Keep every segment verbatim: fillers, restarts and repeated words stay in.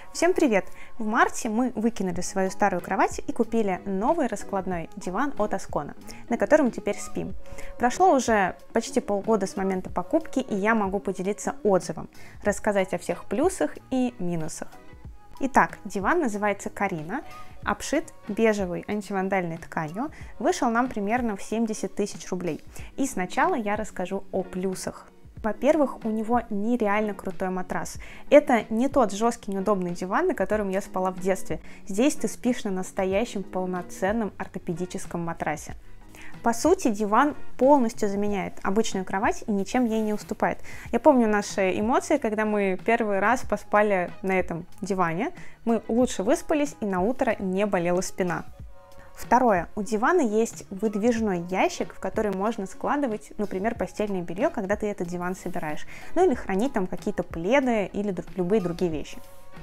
Всем привет! В марте мы выкинули свою старую кровать и купили новый раскладной диван от Аскона, на котором теперь спим. Прошло уже почти полгода с момента покупки, и я могу поделиться отзывом, рассказать о всех плюсах и минусах. Итак, диван называется Карина, обшит бежевой антивандальной тканью, вышел нам примерно в семьдесят тысяч рублей. И сначала я расскажу о плюсах. Во-первых, у него нереально крутой матрас. Это не тот жесткий неудобный диван, на котором я спала в детстве. Здесь ты спишь на настоящем полноценном ортопедическом матрасе. По сути, диван полностью заменяет обычную кровать и ничем ей не уступает. Я помню наши эмоции, когда мы первый раз поспали на этом диване. Мы лучше выспались, и на утро не болела спина. Второе. У дивана есть выдвижной ящик, в который можно складывать, например, постельное белье, когда ты этот диван собираешь. Ну или хранить там какие-то пледы или любые другие вещи.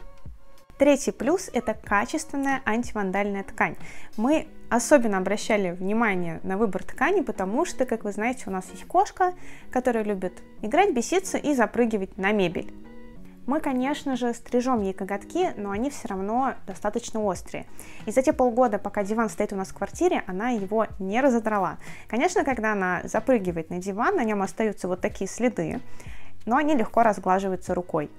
Третий плюс – это качественная антивандальная ткань. Мы особенно обращали внимание на выбор ткани, потому что, как вы знаете, у нас есть кошка, которая любит играть, беситься и запрыгивать на мебель. Мы, конечно же, стрижем ей коготки, но они все равно достаточно острые. И за те полгода, пока диван стоит у нас в квартире, она его не разодрала. Конечно, когда она запрыгивает на диван, на нем остаются вот такие следы, но они легко разглаживаются рукой.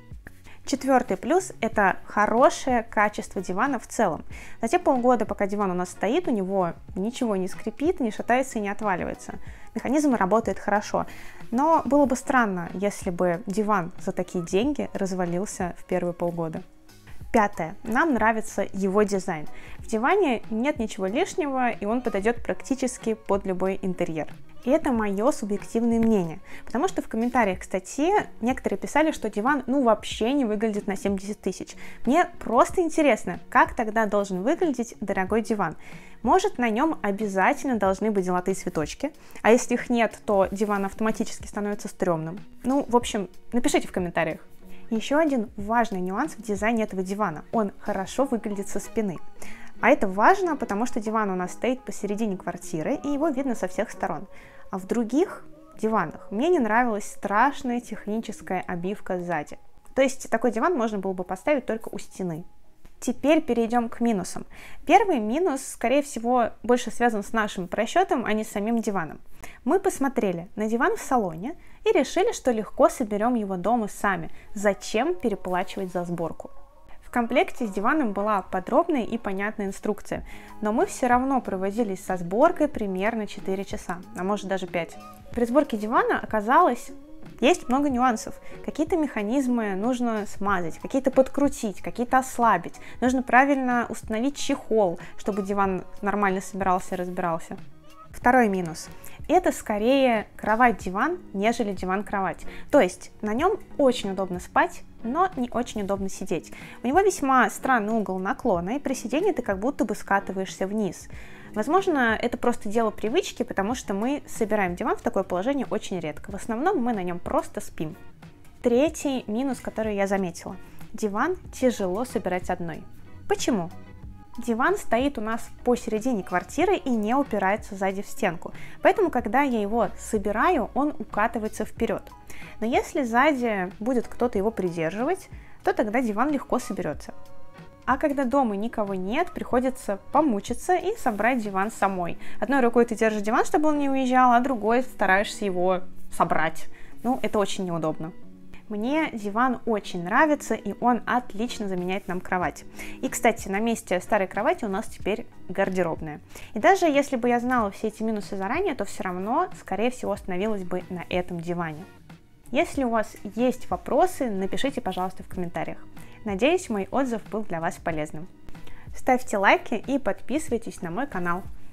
Четвертый плюс – это хорошее качество дивана в целом. За те полгода, пока диван у нас стоит, у него ничего не скрипит, не шатается и не отваливается. Механизм работает хорошо. Но было бы странно, если бы диван за такие деньги развалился в первые полгода. Пятое. Нам нравится его дизайн. В диване нет ничего лишнего, и он подойдет практически под любой интерьер. И это мое субъективное мнение, потому что в комментариях к статье некоторые писали, что диван ну вообще не выглядит на семьдесят тысяч. Мне просто интересно, как тогда должен выглядеть дорогой диван. Может, на нем обязательно должны быть золотые цветочки, а если их нет, то диван автоматически становится стрёмным. Ну, в общем, напишите в комментариях. Еще один важный нюанс в дизайне этого дивана. Он хорошо выглядит со спины. А это важно, потому что диван у нас стоит посередине квартиры, и его видно со всех сторон. А в других диванах мне не нравилась страшная техническая обивка сзади. То есть такой диван можно было бы поставить только у стены. Теперь перейдем к минусам. Первый минус, скорее всего, больше связан с нашим просчетом, а не с самим диваном. Мы посмотрели на диван в салоне и решили, что легко соберем его дома сами. Зачем переплачивать за сборку? В комплекте с диваном была подробная и понятная инструкция, но мы все равно провозились со сборкой примерно четыре часа, а может даже пять. При сборке дивана оказалось, есть много нюансов. Какие-то механизмы нужно смазать, какие-то подкрутить, какие-то ослабить. Нужно правильно установить чехол, чтобы диван нормально собирался и разбирался. Второй минус. Это скорее кровать-диван, нежели диван-кровать. То есть на нем очень удобно спать, но не очень удобно сидеть. У него весьма странный угол наклона, и при сидении ты как будто бы скатываешься вниз. Возможно, это просто дело привычки, потому что мы собираем диван в такое положение очень редко. В основном мы на нем просто спим. Третий минус, который я заметила. Диван тяжело собирать одной. Почему? Диван стоит у нас посередине квартиры и не упирается сзади в стенку. Поэтому, когда я его собираю, он укатывается вперед. Но если сзади будет кто-то его придерживать, то тогда диван легко соберется. А когда дома никого нет, приходится помучиться и собрать диван самой. Одной рукой ты держишь диван, чтобы он не уезжал, а другой стараешься его собрать. Ну, это очень неудобно. Мне диван очень нравится, и он отлично заменяет нам кровать. И, кстати, на месте старой кровати у нас теперь гардеробная. И даже если бы я знала все эти минусы заранее, то все равно, скорее всего, остановилась бы на этом диване. Если у вас есть вопросы, напишите, пожалуйста, в комментариях. Надеюсь, мой отзыв был для вас полезным. Ставьте лайки и подписывайтесь на мой канал.